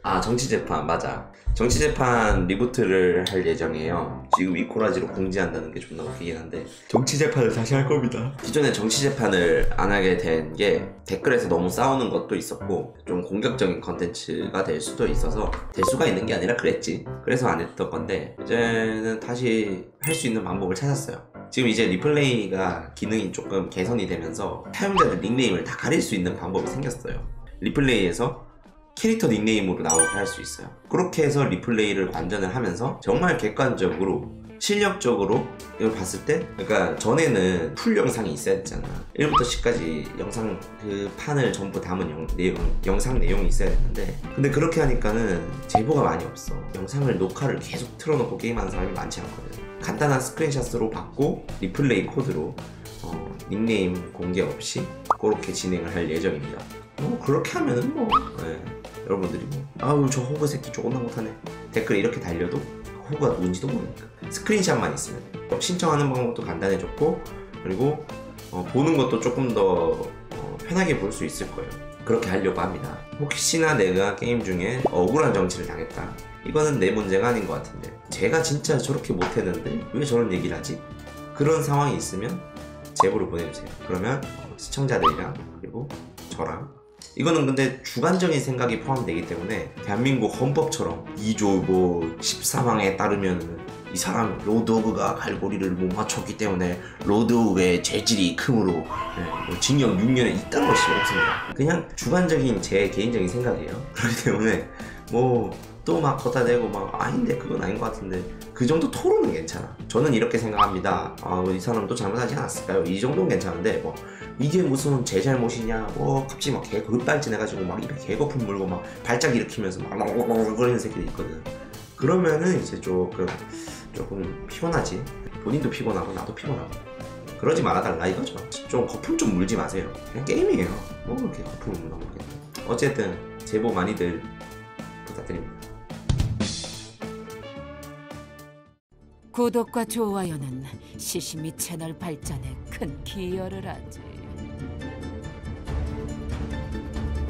아, 정치재판 맞아. 정치재판 리부트를 할 예정이에요. 지금 이코라지로 공지한다는 게 존나 웃기긴 한데 정치재판을 다시 할 겁니다. 기존에 정치재판을 안 하게 된 게 댓글에서 너무 싸우는 것도 있었고 좀 공격적인 컨텐츠가 될 수도 있어서 될 수가 있는 게 아니라 그랬지. 그래서 안 했던 건데 이제는 다시 할 수 있는 방법을 찾았어요. 지금 이제 리플레이가 기능이 조금 개선이 되면서 사용자들 닉네임을 다 가릴 수 있는 방법이 생겼어요. 리플레이에서 캐릭터 닉네임으로 나오게 할 수 있어요. 그렇게 해서 리플레이를 관전을 하면서 정말 객관적으로 실력적으로 이걸 봤을 때, 그러니까 전에는 풀 영상이 있어야 됐잖아. 1부터 10까지 영상 그 판을 전부 담은 영상 내용이 있어야 됐는데, 근데 그렇게 하니까는 제보가 많이 없어. 영상을 녹화를 계속 틀어놓고 게임하는 사람이 많지 않거든. 간단한 스크린샷으로 받고 리플레이 코드로 닉네임 공개 없이 그렇게 진행을 할 예정입니다. 뭐 그렇게 하면은 뭐 여러분들이 뭐 아우 저 호그 새끼 존나 못하네 댓글 이렇게 달려도 호그가 뭔지도 모르니까 스크린샷만 있으면 신청하는 방법도 간단해졌고, 그리고 보는 것도 조금 더 편하게 볼 수 있을 거예요. 그렇게 하려고 합니다. 혹시나 내가 게임 중에 억울한 정치를 당했다, 이거는 내 문제가 아닌 것 같은데 제가 진짜 저렇게 못했는데 왜 저런 얘기를 하지? 그런 상황이 있으면 제보를 보내주세요. 그러면 시청자들이랑 그리고 저랑, 이거는 근데 주관적인 생각이 포함되기 때문에 대한민국 헌법처럼 2조 뭐 13항에 따르면 이 사람 로드오그가 갈고리를 못 맞췄기 때문에 로드오그의 재질이 크므로 뭐 징역 6년에 있다는 것이 없습니다. 그냥 주관적인 제 개인적인 생각이에요. 그렇기 때문에 뭐 또 막 걷다 대고 막 아닌데 그건 아닌 것 같은데 그 정도 토론은 괜찮아. 저는 이렇게 생각합니다. 이 사람도 잘못하지 않았을까요? 이 정도는 괜찮은데 뭐 이게 무슨 제 잘못이냐, 뭐 갑자기 막 개 급발진해가지고 막 입에 개거품 물고 막 발작 일으키면서 막 거리는 새끼들 있거든. 그러면은 이제 조금 피곤하지. 본인도 피곤하고 나도 피곤하고. 그러지 말아달라 이거죠. 좀 거품 좀 물지 마세요. 그냥 게임이에요. 뭐 그렇게 거품을 물나 모르겠네. 어쨌든 제보 많이들 부탁드립니다. 구독과 좋아요는 시시미 채널 발전에 큰 기여를 하지.